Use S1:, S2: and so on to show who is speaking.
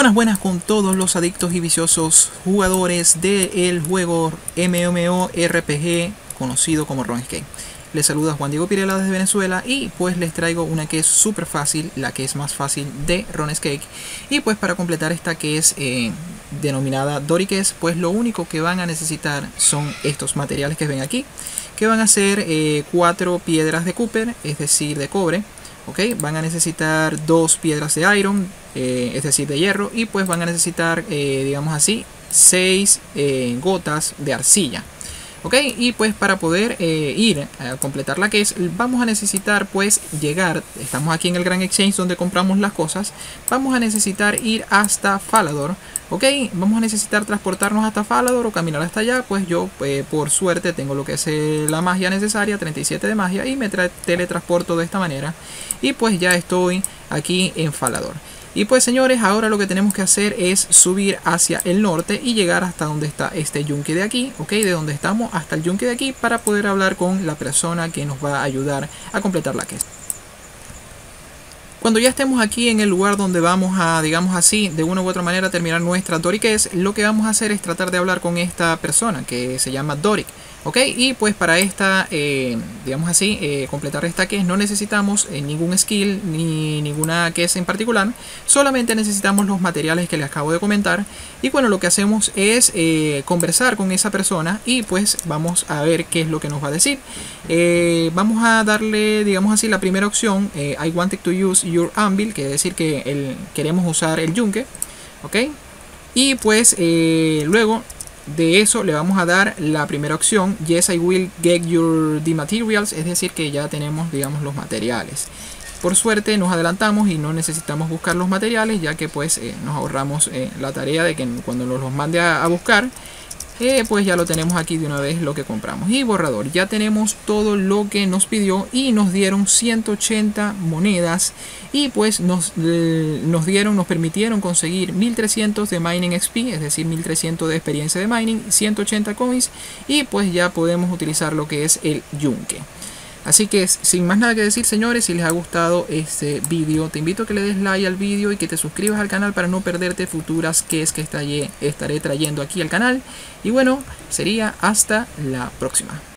S1: Buenas con todos los adictos y viciosos jugadores del juego MMORPG conocido como RuneScape. Les saluda Juan Diego Pirela desde Venezuela y pues les traigo una que es súper fácil, la que es más fácil de RuneScape. Y pues para completar esta que es denominada Doriques, pues lo único que van a necesitar son estos materiales que ven aquí, que van a ser 4 piedras de Cooper, es decir de cobre. Okay, van a necesitar 2 piedras de Iron, es decir de hierro, y pues van a necesitar, digamos así, 6 gotas de arcilla. Okay, y pues para poder ir a completar la que es, vamos a necesitar pues llegar, estamos aquí en el Grand Exchange donde compramos las cosas, vamos a necesitar ir hasta Falador. Ok, vamos a necesitar transportarnos hasta Falador o caminar hasta allá. Pues yo por suerte tengo lo que es la magia necesaria, 37 de magia, y me teletransporto de esta manera. Y pues ya estoy aquí en Falador. Y pues señores, ahora lo que tenemos que hacer es subir hacia el norte y llegar hasta donde está este yunque de aquí. Ok, de donde estamos hasta el yunque de aquí para poder hablar con la persona que nos va a ayudar a completar la quest. Cuando ya estemos aquí en el lugar donde vamos a, digamos así, de una u otra manera terminar nuestra Doriques, lo que vamos a hacer es tratar de hablar con esta persona que se llama Doric. Ok, y pues para esta, digamos así, completar esta quest no necesitamos ningún skill ni ninguna quest en particular, solamente necesitamos los materiales que les acabo de comentar. Y bueno, lo que hacemos es conversar con esa persona y pues vamos a ver qué es lo que nos va a decir. Vamos a darle, digamos así, la primera opción, I wanted to use your anvil, que es decir que queremos usar el yunque. Ok, y pues luego de eso le vamos a dar la primera opción, yes I will get your the materials, es decir que ya tenemos, digamos, los materiales. Por suerte nos adelantamos y no necesitamos buscar los materiales, ya que pues nos ahorramos la tarea de que cuando nos los mande a buscar, pues ya lo tenemos aquí de una vez lo que compramos. Y borrador, ya tenemos todo lo que nos pidió y nos dieron 180 monedas y pues nos permitieron conseguir 1300 de mining XP, es decir 1300 de experiencia de mining, 180 coins, y pues ya podemos utilizar lo que es el yunque. Así que sin más nada que decir, señores, si les ha gustado este vídeo, te invito a que le des like al vídeo y que te suscribas al canal para no perderte futuras quests que estaré trayendo aquí al canal. Y bueno, sería hasta la próxima.